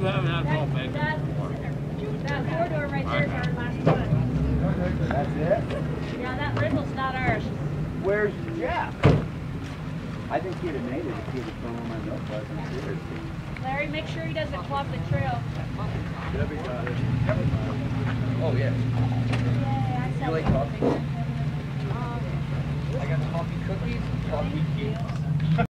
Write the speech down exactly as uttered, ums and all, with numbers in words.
haven't had salt bacon That, before. that four door right there is our last one. That's it? Yeah, that riddle's not ours. Where's Jeff? I think he'd have made it if he'd have thrown on my milk button. Larry, make sure he doesn't clog the trail. Debbie got it. Oh, yeah. Yay, I You like coffee? Um, I got coffee cookies, coffee cubes.